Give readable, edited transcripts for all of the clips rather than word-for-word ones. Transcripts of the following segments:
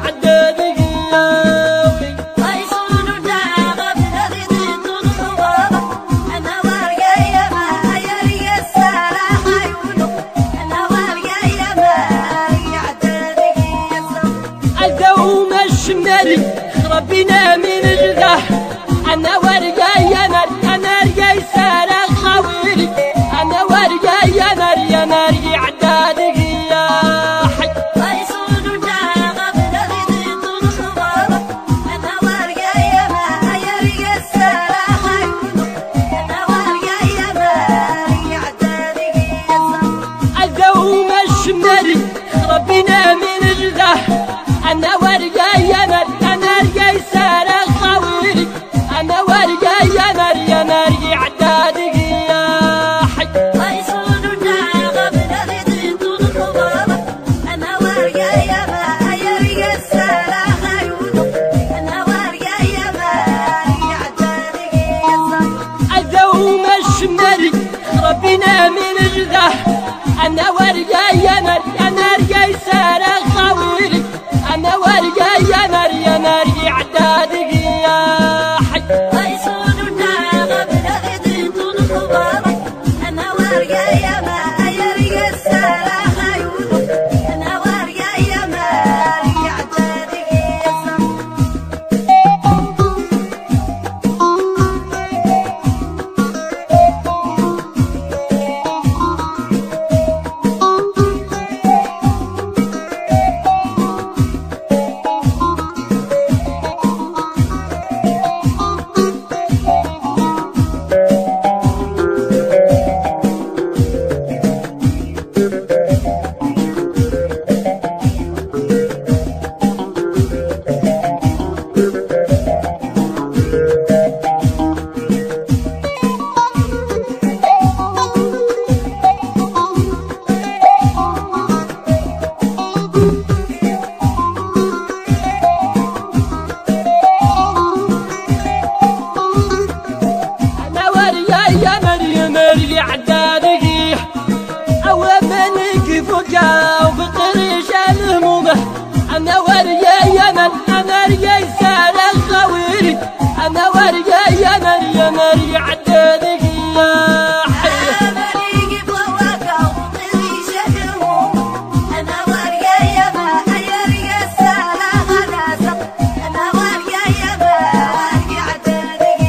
ربنا من الجدح أنا ورقة يا نار يا نار يا سارة خويلي أنا ورقة يا نار يا نار يا عدادك يا حي ويصون جاغب لغيت الخبارة أنا ورقة يا نار يا سارة خويلي أنا ورقة يا نار يا عدادك يا سارة الدوم الشمالي ربنا من الجدح أنا ورقة يا نار يا نار يا سارة خويلي أنا ورقة يا نار يا نار يا عدادك يا حي ويصون جاغب لغيت الخبارة أنا ورقة يا نار يا سارة خويلي أنا ورقة يا نار يا عدادك يا سارة الدوم الشمالي ربنا من الجدح أنا ورقة يا نار يا نار يا سارة خويلي أنا ورقة يا نار يا نار يا عدادك يا حي ويصون جاغب لغيت الخبارة أنا ورقة يا نار يا سارة خويلي أنا ورقة يا نار يا عدادك يا سارة أنا ورقة يا نار يا نار يا عدادك أول منك فوقها وبطريش الهمومة أنا ورقة يا نار يا نار يا سارة خويلي أنا ورقة يا نار يا نار يا عدادك يا حي أمريكي بواقع وطريش الهموم أنا ورقة يا نار يا سارة غلاسة أنا ورقة يا نار يا عدادك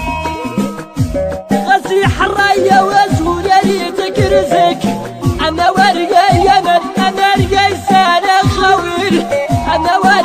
غسي حرايا وسهولة ريتك رزق أنا ورقة يا نار يا نار يا سارة خويلي أنا ورقة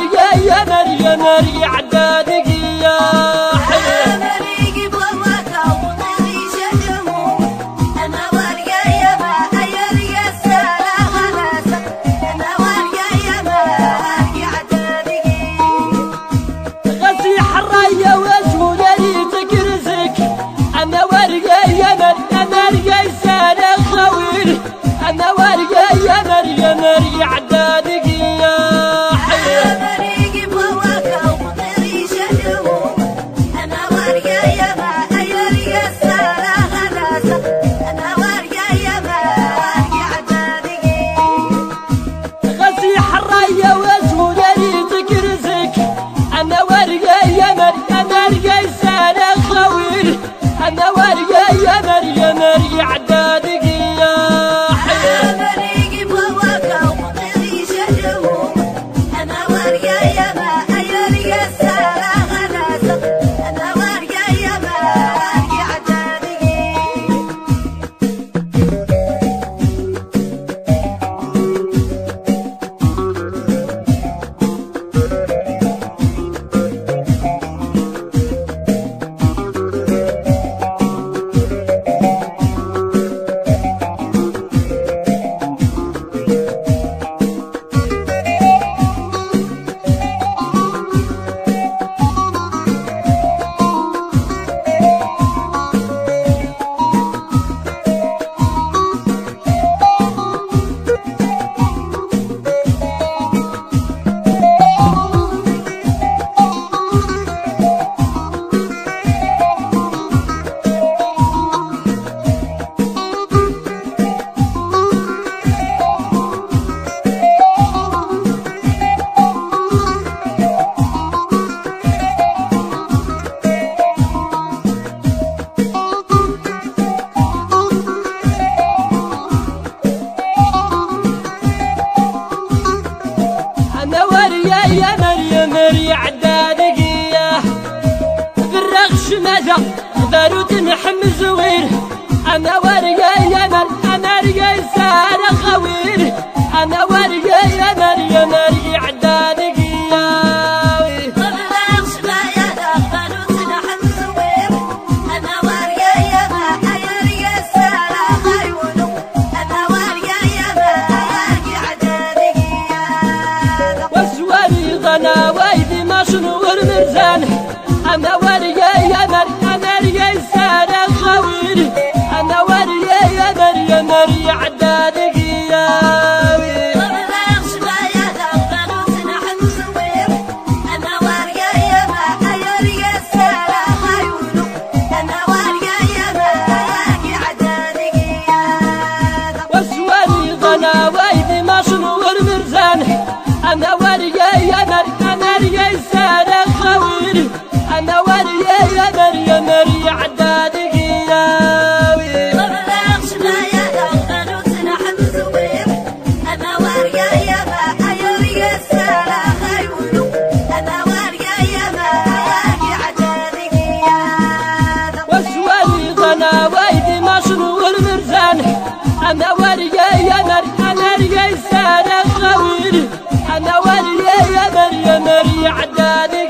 يا مريم مري عدادقية بالرغش مدى ذارو تنحم زوير أنا ورقة يا من أنا رقة سارة خوير أنا ورقة يا مريم مري عدادقية أنا ويدي ما شنو المرزان أنا ورقة يا مري أنا رقة سارة خوير أنا ورقة يا مري مري عدادقية وسواني ضنا ويدي ما شنو المرزان أنا ورقة يا مري أنا رقة سارة خوير أنا ورقة يا مري مري عدادقية وسواني ضنا ويدي ما شنو المرزان أنا ورقة يا مري أنا رقة سارة خوير أنا ورقة يا مري مري عدادقية